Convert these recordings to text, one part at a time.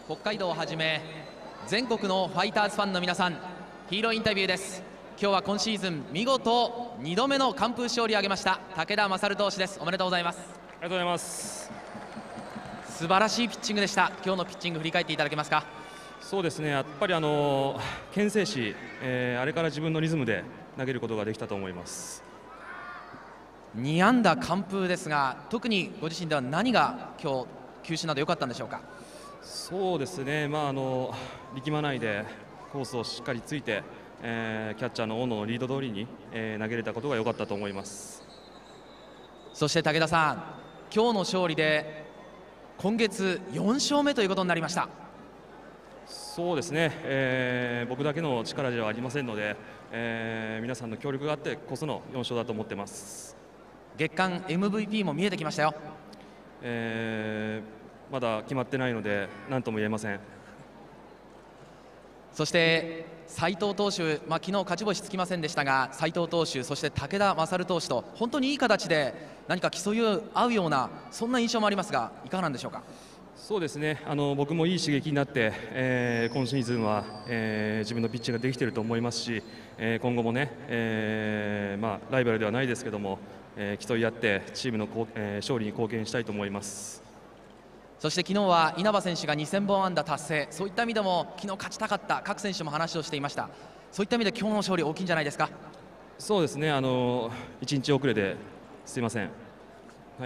北海道をはじめ全国のファイターズファンの皆さん、ヒーローインタビューです。今日は今シーズン見事2度目の完封勝利を挙げました武田勝投手です。おめでとうございます。 ありがとうございます。 素晴らしいピッチングでした。今日のピッチング振り返っていただけますか。 そうですね、やっぱり牽制し、あれから自分のリズムで投げることができたと思います。 2安打完封ですが、特にご自身では何が今日球種など良かったんでしょうか。 そうですね、力まないでコースをしっかりついて、キャッチャーの大野のリード通りに、投げれたことが良かったと思います。 そして武田さん、今日の勝利で今月4勝目ということになりました。 そうですね、僕だけの力ではありませんので、皆さんの協力があってこその4勝だと思ってます。 月間 MVP も見えてきましたよ。 まだ決まってないので何とも言えません。 そして斉藤投手、昨日勝ち星つきませんでしたが、斉藤投手、そして武田勝投手と本当にいい形で何か競い合うようなそんな印象もありますが、いかがなんでしょうか。 そうですね、僕もいい刺激になって、今シーズンは、自分のピッチングができていると思いますし、今後もね、ライバルではないですけども、競い合ってチームの勝利に貢献したいと思います。 そして昨日は稲葉選手が2000本安打達成、そういった意味でも昨日勝ちたかった各選手も話をしていました。そういった意味で今日の勝利大きいんじゃないですか。 そうですね、1日遅れですいません。はい、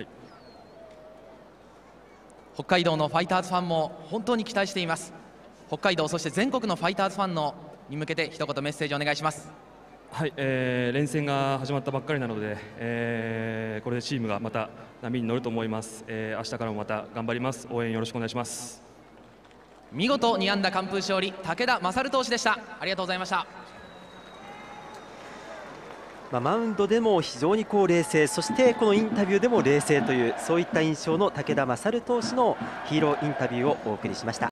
北海道のファイターズファンも本当に期待しています。北海道、そして全国のファイターズファンのに向けて一言メッセージお願いします。 はい、連戦が始まったばっかりなので、これでチームがまた波に乗ると思います。明日からもまた頑張ります。応援よろしくお願いします。 見事2安打完封勝利、武田勝投手でした。ありがとうございました。 マウンドでも非常に冷静、そしてこのインタビューでも冷静という、そういった印象の武田勝投手のヒーローインタビューをお送りしました。